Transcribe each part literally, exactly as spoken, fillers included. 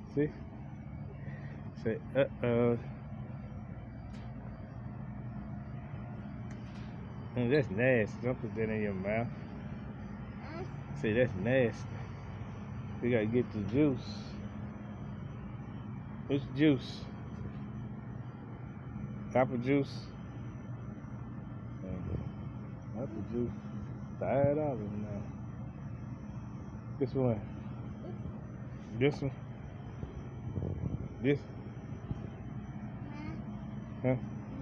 See? Say, uh-oh. Mm, that's nasty. Don't put that in your mouth. See, that's nasty. We gotta get the juice. What's juice? Apple juice? Um, apple juice. Five dollars now. This one. This one. This. Huh?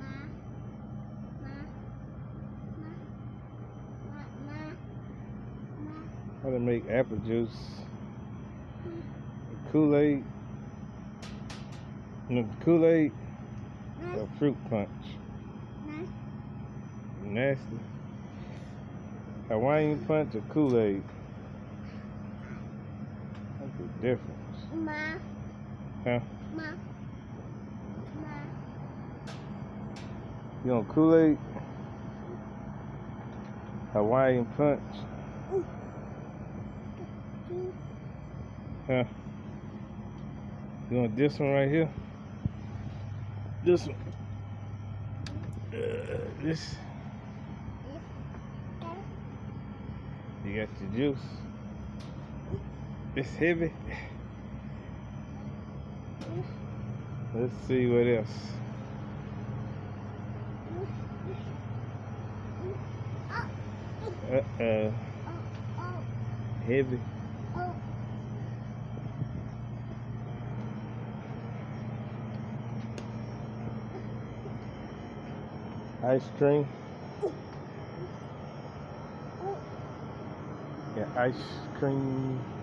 How to make apple juice? Kool-Aid. No, Kool-Aid or fruit punch? Nasty. Hawaiian punch or Kool-Aid? What's the difference? Ma. Huh? Ma. Ma. You want Kool-Aid? Hawaiian punch? Huh? You want this one right here? This one. Uh, this. You got your juice. It's heavy. Let's see what else. Uh-oh. Heavy. Ice cream. Yeah, ice cream.